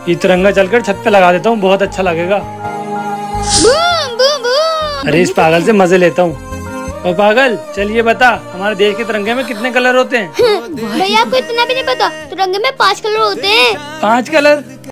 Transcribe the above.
ये तिरंगा चलकर छत पे लगा देता हूँ, बहुत अच्छा लगेगा। Boom boom boom. अरे इस पागल से मजे लेता हूँ। ओ पागल, चल ये बता, हमारे देश के तिरंगे में कितने कलर होते हैं? भैया आपको इतना भी नहीं पता, तिरंगे में 5 कलर होते हैं। 5 कलर?